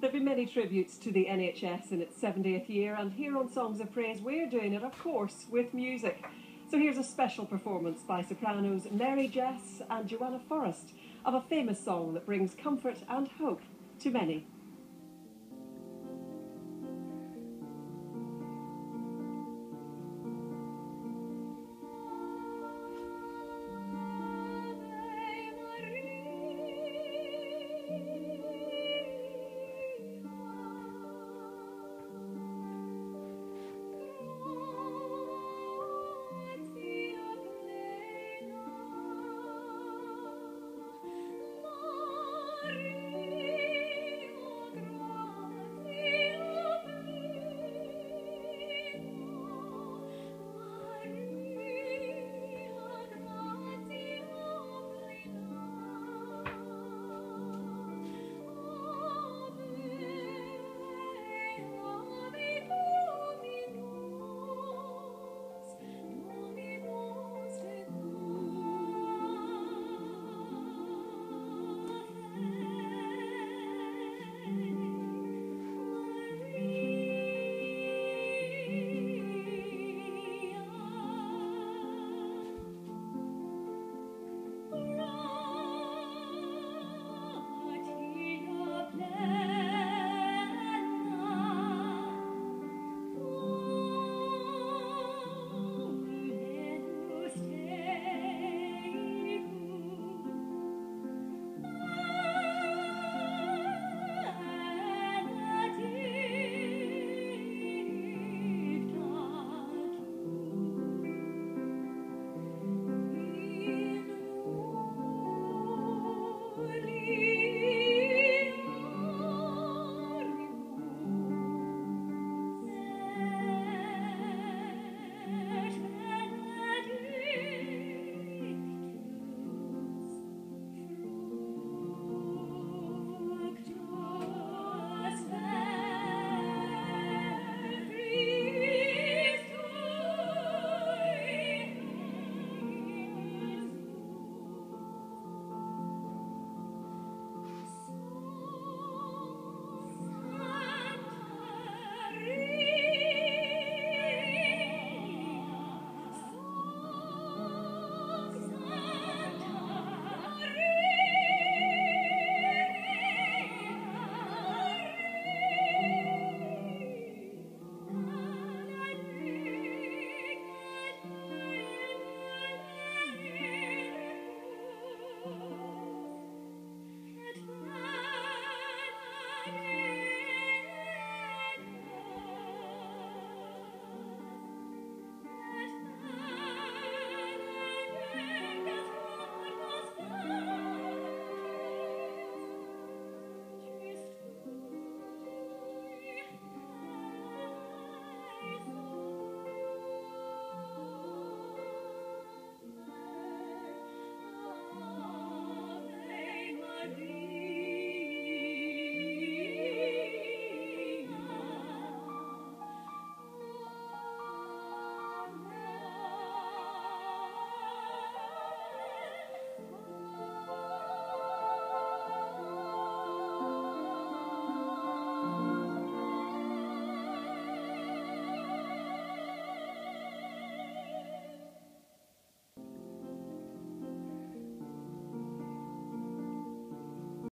There have been many tributes to the NHS in its 70th year, and here on Songs of Praise we're doing it, of course, with music. So here's a special performance by sopranos Mary, Jess and Joanna of a famous song that brings comfort and hope to many.